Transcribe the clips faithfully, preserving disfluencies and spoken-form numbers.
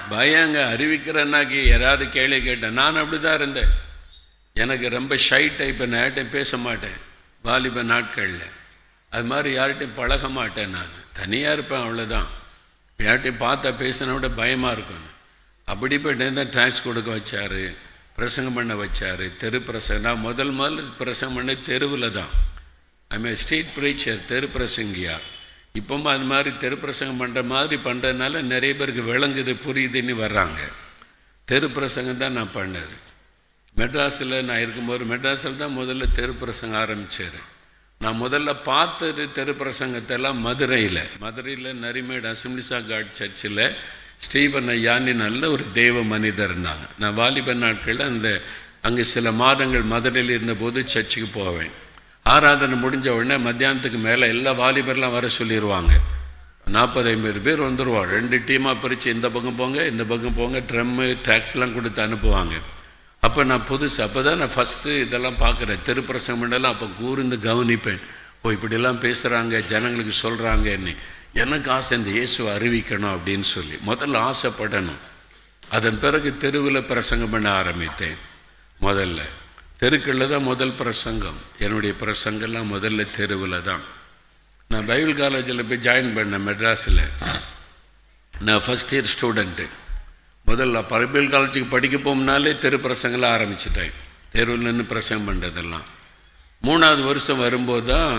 பயங்க அறிவிக்கிறேன்னாக்கி யாராவது கேள்வி கேட்டேன். நான் அப்படி தான் இருந்தேன். எனக்கு ரொம்ப ஷை டைப், நான் யார்கிட்டையும் பேச மாட்டேன் வாலிப நாட்களில். அது மாதிரி யார்கிட்டையும் பழக மாட்டேன். நான் தனியாக இருப்பேன், அவ்வளோதான். யார்கிட்டையும் பார்த்தா பேசினா விட பயமாக இருக்கும். அப்படிப்பட்ட தான் ட்ராக்ஸ் கொடுக்க வச்சார், பிரசங்கம் பண்ண வச்சார். தெரு பிரசங்கம் நான் முதல் முதல் பிரசங்கம் பண்ண தெருவில் தான். ஐ மீன் ஸ்ட்ரீட் ப்ரீச்சர், தெரு பிரசங்கியா. இப்போவும் அது மாதிரி தெரு பிரசங்கம் பண்ணுற மாதிரி பண்ணுறதுனால நிறைய பேருக்கு விளங்குது, புரியுதுன்னு வர்றாங்க. தெரு பிரசங்கம் தான் நான் பண்ணேன். மெட்ராஸில் நான் இருக்கும்போது மெட்ராஸில் தான் முதல்ல தெரு பிரசங்கம் ஆரம்பித்தார். நான் முதல்ல பார்த்தது தெரு பிரசங்கத்தெல்லாம் மதுரையில் மதுரையில் நரிமேடு அசம்பிளிஸ் ஆஃப் காட் சர்ச்சில் ஸ்டீவன் ஐயான்னு நல்ல ஒரு தெய்வ மனிதர் இருந்தாங்க. நான் வாலிப நாட்களில் அந்த அங்கே சில மாதங்கள் மதுரையில் இருந்தபோது சர்ச்சுக்கு போவேன். ஆராதனை முடிஞ்ச உடனே மத்தியானத்துக்கு மேலே எல்லா வாலிபர்லாம் வர சொல்லிடுவாங்க. நாற்பது ஐம்பது பேர் வந்துடுவாங்க. ரெண்டு டீமாக பிரித்து இந்த பக்கம் போங்க, இந்த பக்கம் போங்க, ட்ரம்மு ட்ராக்ஸ்லாம் கொடுத்து அனுப்புவாங்க. அப்போ நான் புதுசு, அப்போ தான் நான் ஃபஸ்ட்டு இதெல்லாம் பார்க்குறேன். திருப்பிரசங்கம் பண்ணலாம். அப்போ கூர்ந்து கவனிப்பேன். ஓ, இப்படிலாம் பேசுகிறாங்க, ஜனங்களுக்கு சொல்கிறாங்கன்னு. எனக்கு ஆசை இந்த இயேசுவை அறிவிக்கணும் அப்படின்னு சொல்லி முதல்ல ஆசைப்படணும். அதன் பிறகு தெருவில் பிரசங்கம் பண்ண ஆரம்பித்தேன். முதல்ல தெருக்களில் தான் முதல் பிரசங்கம். என்னுடைய பிரசங்கம்லாம் முதல்ல தெருவில் தான். நான் பைபிள் காலேஜில் போய் ஜாயின் பண்ணேன் மெட்ராஸில். நான் ஃபஸ்ட் இயர் ஸ்டூடெண்ட்டு. முதல்ல பைபிள் காலேஜுக்கு படிக்க போகும்னாலே தெரு பிரசங்கெல்லாம் ஆரம்பிச்சிட்டேன். தெருவில் நின்று பிரசங்கம் பண்ணுறதெல்லாம். மூணாவது வருஷம் வரும்போது தான்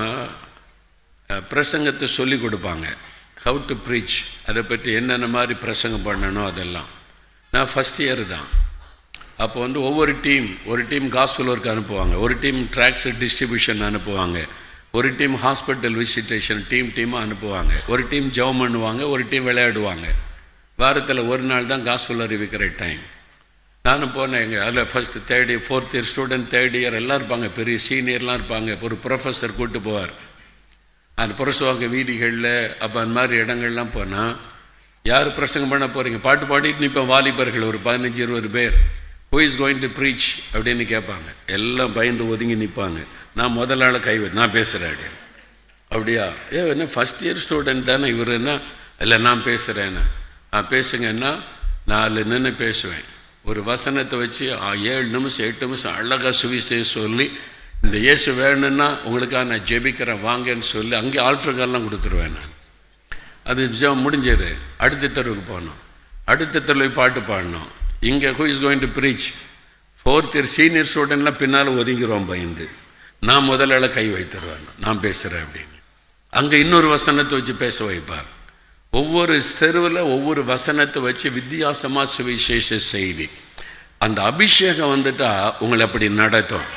பிரசங்கத்தை சொல்லி கொடுப்பாங்க. ஹவு டு ப்ரீச், அதை பற்றி என்னென்ன மாதிரி பிரசங்கம் பண்ணணும் அதெல்லாம். நான் ஃபஸ்ட் இயர் தான். அப்போ வந்து ஒவ்வொரு டீம், ஒரு டீம் காஸ்பல் ஒர்க் அனுப்புவாங்க, ஒரு டீம் ட்ராக்ஸ் டிஸ்ட்ரிபியூஷன் அனுப்புவாங்க, ஒரு டீம் ஹாஸ்பிட்டல் விசிட்டேஷன் டீம் டீமாக அனுப்புவாங்க, ஒரு டீம் ஜெபம் பண்ணுவாங்க, ஒரு டீம் விளையாடுவாங்க. வாரத்தில் ஒரு நாள் தான் காஸ்பல் அறிவிக்கிற டைம். நானும் போனேன். எங்கள் அதில் first third year fourth year student, third year எல்லாம் இருப்பாங்க, பெரிய சீனியர்லாம் இருப்பாங்க. ஒரு ப்ரொஃபஸர் கூப்பிட்டு போவார். அந்த புரசுவாங்க வீதிகளில் அப்போ அந்த மாதிரி இடங்கள்லாம் போனால், யார் பிரசங்கம் பண்ண போகிறீங்க, பாட்டு பாடிட்டு நிற்போம் வாலிபர்கள் ஒரு பதினஞ்சு இருபது பேர். Who is going to preach அப்படின்னு கேட்பாங்க. எல்லாம் பயந்து ஒதுங்கி நிற்பாங்க. நான் முதல் ஆள் கை வை, நான் பேசுகிறேன் அப்படின்னு. அப்படியா, ஏ என்ன ஃபஸ்ட் இயர் ஸ்டூடெண்ட் தானே இவர், என்ன இல்லை நான் பேசுகிறேன்னு. நான் பேசுங்கன்னா நாலு நின்று பேசுவேன். ஒரு வசனத்தை வச்சு ஏழு நிமிஷம் எட்டு நிமிஷம் அழகாக சுவிசேஷம் சொல்லி, இந்த இயேசு வேணும்னா உங்களுக்காக நான் ஜெபிக்கிறேன் வாங்கன்னு சொல்லி அங்கே ஆல்ட்ருக்கெல்லாம் கொடுத்துருவேன் நான். அது ஜெபம் முடிஞ்சது. அடுத்த தெருவுக்கு போனோம். அடுத்த தெருவில் பாட்டு பாடினோம். இங்கே who is going to preach, fourth year senior ஸ்டூடெண்ட்லாம் பின்னால் ஒதுங்கிறோம் பயந்து. நான் முதல்ல கை வைத்துருவேன், நான் பேசுகிறேன் அப்படின்னு. அங்கே இன்னொரு வசனத்தை வச்சு பேச வைப்பார். ஒவ்வொரு தெருவில் ஒவ்வொரு வசனத்தை வச்சு வித்தியாசமாக சுவிசேஷ செய்தி. அந்த அபிஷேகம் வந்துட்டால் உங்களை அப்படி நடத்தும்.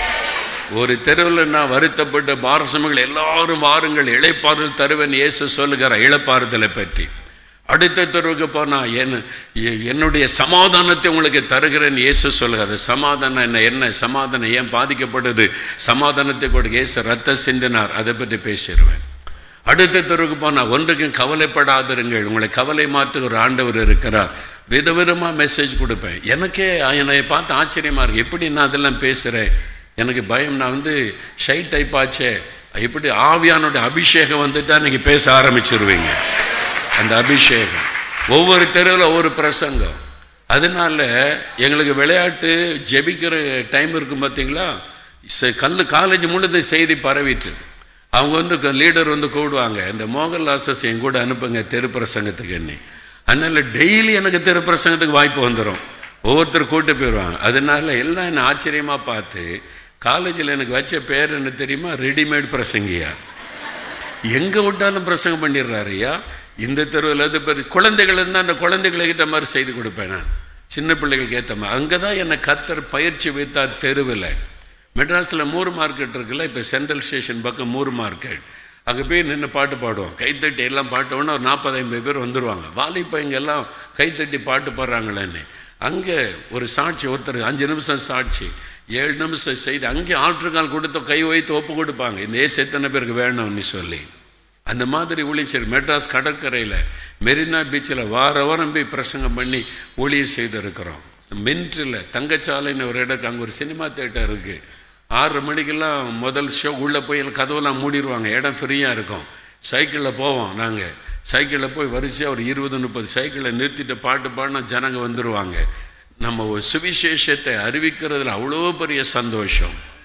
ஒரு தெருவில் நான் வருத்தப்பட்ட பாரசமங்கள் எல்லாரும் வாருங்கள் இளைப்பாறுதல் தருவேன் இயேசு சொல்லுகிற இளைப்பாறுதலை பற்றி. அடுத்த தெருவுக்கு போனால் என் என்னுடைய சமாதானத்தை உங்களுக்கு தருகிறேன் இயேசு சொல்லுகிறார். சமாதானம் என்ன என்ன சமாதானம் ஏன் பாதிக்கப்படுது, சமாதானத்தை கொடுக்க இயேசு ரத்தம் சிந்தினார், அதை பற்றி பேசிடுவேன். அடுத்த தெருவுக்கு போனால் ஒன்றுக்கும் கவலைப்படாதிருங்கள், உங்களை கவலை மாற்ற ஒரு ஆண்டவர் இருக்கிறார். விதவிதமாக மெசேஜ் கொடுப்பேன். எனக்கே என்னை பார்த்து ஆச்சரியமாக இருக்குது, எப்படி நான் அதெல்லாம் பேசுகிறேன், எனக்கு பயம், நான் வந்து ஷை டைப் ஆச்சே. இப்படி ஆவியானுடைய அபிஷேகம் வந்துட்டால் நீங்கள் பேச ஆரம்பிச்சிருவீங்க. அந்த அபிஷேகம் ஒவ்வொரு தெருவில் ஒவ்வொரு பிரசங்கம். அதனால எங்களுக்கு விளையாட்டு ஜெபிக்கிற டைம் இருக்கும் பார்த்தீங்களா, கல் காலேஜ் முழுது செய்தி பரவிட்டு அவங்க வந்து லீடர் வந்து கூடுவாங்க, இந்த மோகன் லாசஸ் என் கூட அனுப்புங்க தெரு பிரசங்கத்துக்கு என்ன. அதனால டெய்லி எனக்கு தெரு பிரசங்கத்துக்கு வாய்ப்பு வந்துடும். ஒவ்வொருத்தர் கூட்டு போயிடுவாங்க. அதனால எல்லாம் என்னை ஆச்சரியமாக பார்த்து காலேஜில் எனக்கு வச்ச பேர் என்ன தெரியுமா, ரெடிமேட் பிரசங்கியா. எங்கே விட்டாலும் பிரசங்கம் பண்ணிடுறாரு ஐயா. இந்த தெருவில் அது பெரிய குழந்தைகள் இருந்தால் அந்த குழந்தைகளுக்கு ஏற்ற மாதிரி செய்து கொடுப்பேன் நான், சின்ன பிள்ளைகளுக்கு ஏற்ற மாதிரி. அங்கே தான் என்னை கத்தர் பயிற்சி வைத்தார் தெருவில். மெட்ராஸில் மூர் மார்க்கெட் இருக்குல்ல, இப்போ சென்ட்ரல் ஸ்டேஷன் பக்கம் மூர் மார்க்கெட், அங்கே போய் நின்று பாட்டு பாடுவோம். கைத்தட்டி எல்லாம் பாட்டோன்னா ஒரு நாற்பது ஐம்பது பேர் வந்துடுவாங்க. வாலிப்பைங்கெல்லாம் கைத்தட்டி பாட்டு பாடுறாங்களேன்னு. அங்கே ஒரு சாட்சி, ஒருத்தர் அஞ்சு நிமிஷம் சாட்சி, ஏழு நிமிஷம் செய்து அங்கே ஆற்றுக்கால் கொடுத்து கை வைத்து ஒப்பு கொடுப்பாங்க, இந்த ஏசு எத்தனை பேருக்கு வேணும்னு சொல்லி. அந்த மாதிரி ஊழியர் மெட்ராஸ் கடற்கரையில் மெரினா பீச்சில் வார வாரம் போய் பிரசங்கம் பண்ணி ஊழியர் செய்திருக்கிறோம். மின்ட்ரில் தங்கச்சாலைன்னு ஒரு இடம், அங்கே ஒரு சினிமா தேட்டர் இருக்குது. ஆறு மணிக்கெல்லாம் முதல் ஷோ உள்ளே போய் கதவெல்லாம் மூடிடுவாங்க, இடம் ஃப்ரீயாக இருக்கும். சைக்கிளில் போவோம் நாங்கள். சைக்கிளில் போய் வரிசையாக ஒரு இருபது முப்பது சைக்கிளை நிறுத்திட்டு பாட்டு பாடினா ஜனங்க வந்துடுவாங்க. நம்ம ஒரு சுவிசேஷத்தை அறிவிக்கிறதுல அவ்வளோ பெரிய சந்தோஷம்.